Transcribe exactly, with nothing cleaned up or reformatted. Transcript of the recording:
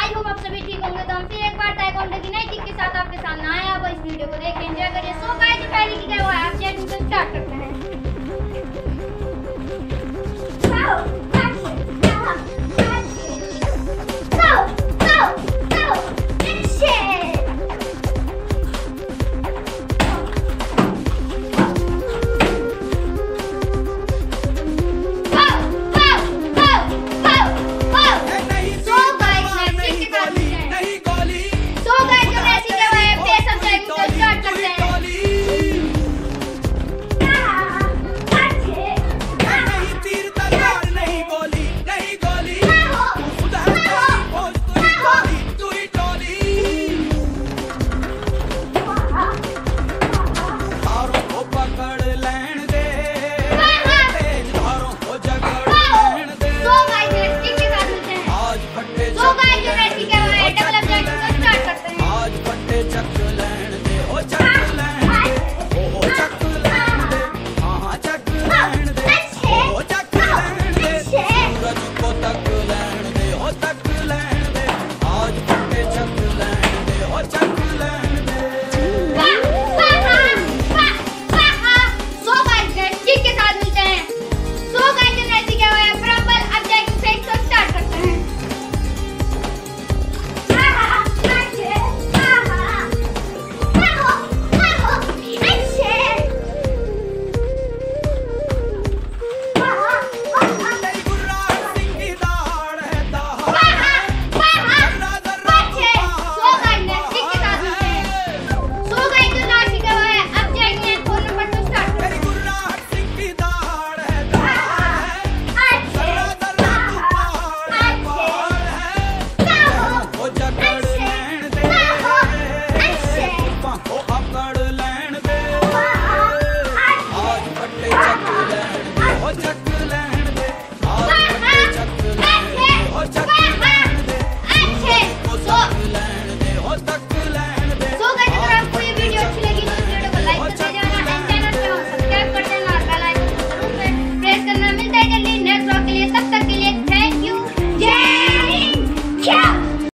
I hope आप सभी ठीक होंगे। तो हम फिर एक बार ताइक्वांडो की नई टिप के साथ आपके सामने आए हैं। अब इस वीडियो को देख के एंजॉय करिए। सो गाइस, जो पहली की वो है एब्जैक्ट, तो स्टार्ट करते हैं।